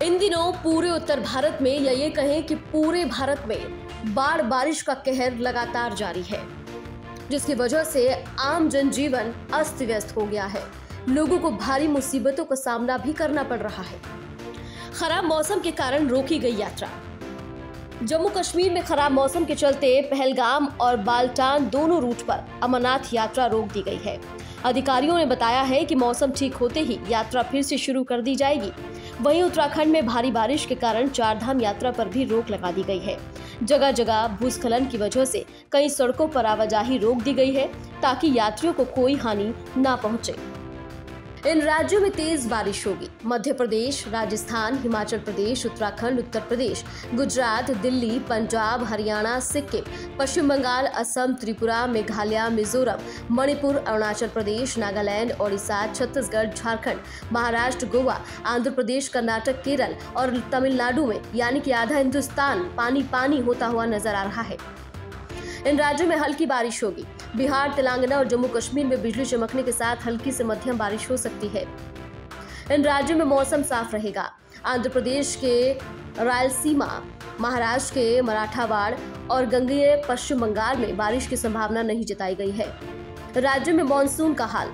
इन दिनों पूरे उत्तर भारत में या ये कहें कि पूरे भारत में बाढ़ बारिश का कहर लगातार जारी है, जिसकी वजह से आम जनजीवन अस्त व्यस्त हो गया है। लोगों को भारी मुसीबतों का सामना भी करना पड़ रहा है। खराब मौसम के कारण रोकी गई यात्रा। जम्मू कश्मीर में खराब मौसम के चलते पहलगाम और बाल्टान दोनों रूट पर अमरनाथ यात्रा रोक दी गई है। अधिकारियों ने बताया है कि मौसम ठीक होते ही यात्रा फिर से शुरू कर दी जाएगी। वहीं उत्तराखंड में भारी बारिश के कारण चारधाम यात्रा पर भी रोक लगा दी गई है। जगह जगह भूस्खलन की वजह से कई सड़कों पर आवाजाही रोक दी गई है ताकि यात्रियों को कोई हानि न पहुंचे। इन राज्यों में तेज बारिश होगी। मध्य प्रदेश, राजस्थान, हिमाचल प्रदेश, उत्तराखंड, उत्तर प्रदेश, गुजरात, दिल्ली, पंजाब, हरियाणा, सिक्किम, पश्चिम बंगाल, असम, त्रिपुरा, मेघालय, मिजोरम, मणिपुर, अरुणाचल प्रदेश, नागालैंड, ओडिशा, छत्तीसगढ़, झारखंड, महाराष्ट्र, गोवा, आंध्र प्रदेश, कर्नाटक, केरल और तमिलनाडु में यानी कि आधा हिंदुस्तान पानी पानी होता हुआ नजर आ रहा है। इन राज्यों में हल्की बारिश होगी। बिहार, तेलंगाना और जम्मू कश्मीर में बिजली चमकने के साथ हल्की से मध्यम बारिश हो सकती है। इन राज्यों में मौसम साफ रहेगा। आंध्र प्रदेश के रायलसीमा, महाराष्ट्र के मराठावाड़ और गंगेय पश्चिम बंगाल में बारिश की संभावना नहीं जताई गई है। राज्यों में मानसून का हाल।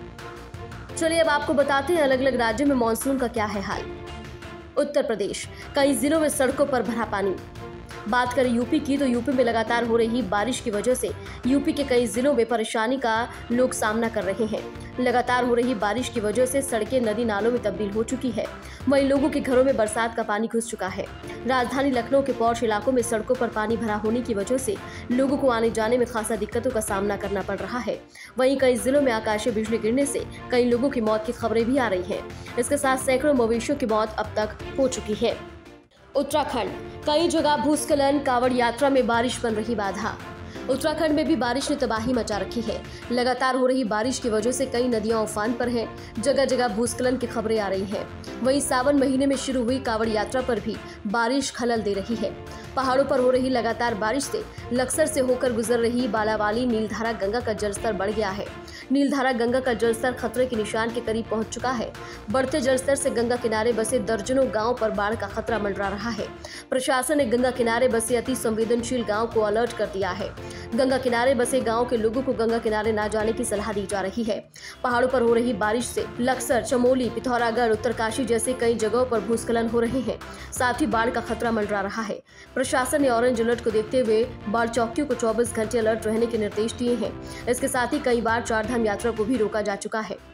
चलिए अब आपको बताते हैं अलग अलग राज्यों में मानसून का क्या है हाल। उत्तर प्रदेश, कई जिलों में सड़कों पर भरा पानी। बात करें यूपी की तो यूपी में लगातार हो रही बारिश की वजह से यूपी के कई जिलों में परेशानी का लोग सामना कर रहे हैं। लगातार हो रही बारिश की वजह से सड़कें नदी नालों में तब्दील हो चुकी है। वहीं लोगों के घरों में बरसात का पानी घुस चुका है। राजधानी लखनऊ के पॉश इलाकों में सड़कों पर पानी भरा होने की वजह से लोगों को आने जाने में खासा दिक्कतों का सामना करना पड़ रहा है। वहीं कई जिलों में आकाशीय बिजली गिरने से कई लोगों की मौत की खबरें भी आ रही हैं। इसके साथ सैकड़ों मवेशियों की मौत अब तक हो चुकी है। उत्तराखंड, कई जगह भूस्खलन, कांवड़ यात्रा में बारिश बन रही बाधा। उत्तराखंड में भी बारिश ने तबाही मचा रखी है। लगातार हो रही बारिश की वजह से कई नदियां उफान पर हैं। जगह जगह भूस्खलन की खबरें आ रही हैं। वहीं सावन महीने में शुरू हुई कांवड़ यात्रा पर भी बारिश खलल दे रही है। पहाड़ों पर हो रही लगातार बारिश से लक्सर से होकर गुजर रही बालावाली नीलधारा गंगा का जलस्तर बढ़ गया है। नीलधारा गंगा का जलस्तर खतरे के निशान के करीब पहुंच चुका है। बढ़ते जलस्तर से गंगा किनारे बसे दर्जनों गांव पर बाढ़ का खतरा मंडरा रहा है। प्रशासन ने गंगा किनारे बसे अति संवेदनशील गांव को अलर्ट कर दिया है। गंगा किनारे बसे गांव के लोगों को गंगा किनारे न जाने की सलाह दी जा रही है। पहाड़ों पर हो रही बारिश से लक्सर, चमोली, पिथौरागढ़, उत्तरकाशी जैसे कई जगहों पर भूस्खलन हो रहे हैं। साथ ही बाढ़ का खतरा मंडरा रहा है। प्रशासन ने ऑरेंज अलर्ट को देखते हुए बाढ़ चौकियों को 24 घंटे अलर्ट रहने के निर्देश दिए हैं। इसके साथ ही कई बार चारधाम यात्रा को भी रोका जा चुका है।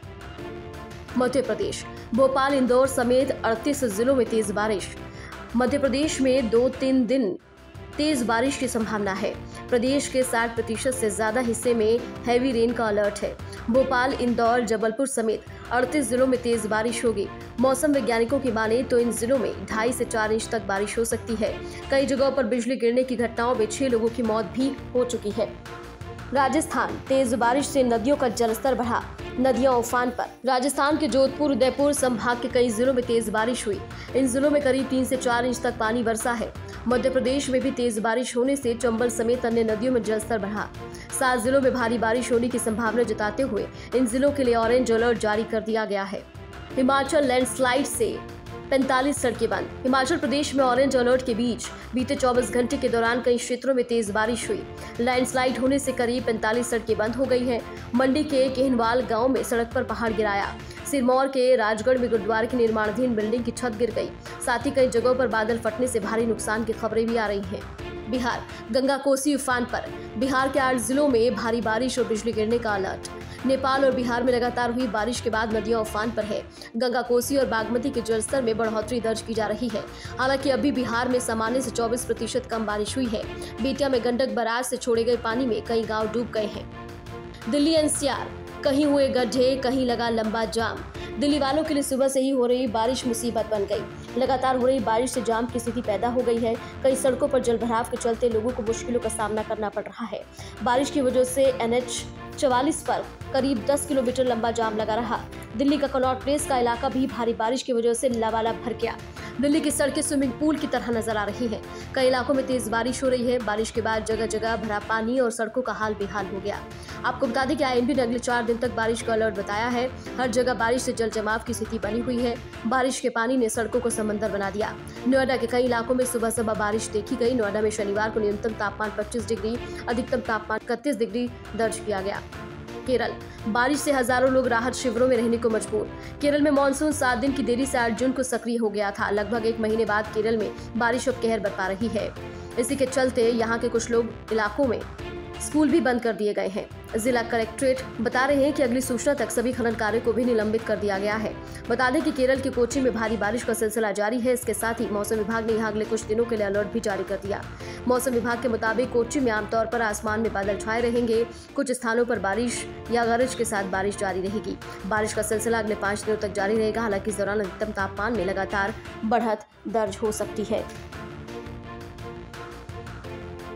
मध्य प्रदेश, भोपाल, इंदौर समेत 38 जिलों में तेज बारिश। मध्य प्रदेश में 2-3 दिन तेज बारिश की संभावना है। प्रदेश के 60% से ज्यादा हिस्से में हैवी रेन का अलर्ट है। भोपाल, इंदौर, जबलपुर समेत 38 जिलों में तेज बारिश होगी। मौसम वैज्ञानिकों की माने तो इन जिलों में 2.5 से 4 इंच तक बारिश हो सकती है। कई जगहों पर बिजली गिरने की घटनाओं में 6 लोगों की मौत भी हो चुकी है। राजस्थान, तेज बारिश से नदियों का जलस्तर बढ़ा, नदियां उफान पर। राजस्थान के जोधपुर, उदयपुर संभाग के कई जिलों में तेज बारिश हुई। इन जिलों में करीब 3 से 4 इंच तक पानी बरसा है। मध्य प्रदेश में भी तेज बारिश होने से चंबल समेत अन्य नदियों में जलस्तर बढ़ा। 7 जिलों में भारी बारिश होने की संभावना जताते हुए इन जिलों के लिए ऑरेंज अलर्ट जारी कर दिया गया है। हिमाचल, लैंडस्लाइड से 45 सड़कें बंद। हिमाचल प्रदेश में ऑरेंज अलर्ट के बीच बीते 24 घंटे के दौरान कई क्षेत्रों में तेज बारिश हुई। लैंडस्लाइड होने से करीब 45 सड़कें बंद हो गई हैं। मंडी के केहनवाल गांव में सड़क पर पहाड़ गिराया। सिरमौर के राजगढ़ में गुरुद्वारे की निर्माणाधीन बिल्डिंग की छत गिर गई। साथ ही कई जगहों पर बादल फटने से भारी नुकसान की खबरें भी आ रही हैं। बिहार, गंगा कोसी उफान पर। बिहार के 8 जिलों में भारी बारिश और बिजली गिरने का अलर्ट। नेपाल और बिहार में लगातार हुई बारिश के बाद नदियां उफान पर है। गंगा कोसी और बागमती के जलस्तर में बढ़ोतरी दर्ज की जा रही है। हालांकि अभी बिहार में सामान्य से 24% कम बारिश हुई है। बेतिया में गंडक बराज से छोड़े गए पानी में कई गांव डूब गए हैं। दिल्ली एनसीआर, कहीं हुए गड्ढे, कहीं लगा लंबा जाम। दिल्ली वालों के लिए सुबह से ही हो रही बारिश मुसीबत बन गई। लगातार हो रही बारिश से जाम की स्थिति पैदा हो गई है। कई सड़कों पर जलभराव के चलते लोगों को मुश्किलों का सामना करना पड़ रहा है। बारिश की वजह से NH 44 पर करीब 10 किलोमीटर लंबा जाम लगा रहा। दिल्ली का कनॉट प्लेस का इलाका भी भारी बारिश की वजह से लबालब भर गया। दिल्ली की सड़कें स्विमिंग पूल की तरह नजर आ रही हैं। कई इलाकों में तेज बारिश हो रही है। बारिश के बाद जगह जगह भरा पानी और सड़कों का हाल बेहाल हो गया। आपको बता दें कि IMD ने अगले 4 दिन तक बारिश का अलर्ट बताया है। हर जगह बारिश से जल जल जमाव की स्थिति बनी हुई है। बारिश के पानी ने सड़कों को समंदर बना दिया। नोएडा के कई इलाकों में सुबह सुबह बारिश देखी गई। नोएडा में शनिवार को न्यूनतम तापमान 25 डिग्री, अधिकतम तापमान 31 डिग्री दर्ज किया गया। केरल, बारिश से हजारों लोग राहत शिविरों में रहने को मजबूर। केरल में मानसून 7 दिन की देरी से 8 जून को सक्रिय हो गया था। लगभग 1 महीने बाद केरल में बारिश अब कहर बरपा रही है। इसी के चलते यहाँ के कुछ इलाकों में स्कूल भी बंद कर दिए गए हैं। जिला कलेक्ट्रेट बता रहे हैं कि अगली सूचना तक सभी खनन कार्यों को भी निलंबित कर दिया गया है। बता दें कि केरल के कोच्चि में भारी बारिश का सिलसिला जारी है। इसके साथ ही मौसम विभाग ने यहाँ अगले कुछ दिनों के लिए अलर्ट भी जारी कर दिया। मौसम विभाग के मुताबिक कोच्चि में आमतौर पर आसमान में बादल छाए रहेंगे। कुछ स्थानों पर बारिश या गरज के साथ बारिश जारी रहेगी। बारिश का सिलसिला अगले 5 दिनों तक जारी रहेगा। हालांकि इस दौरान अधिकतम तापमान में लगातार बढ़त दर्ज हो सकती है।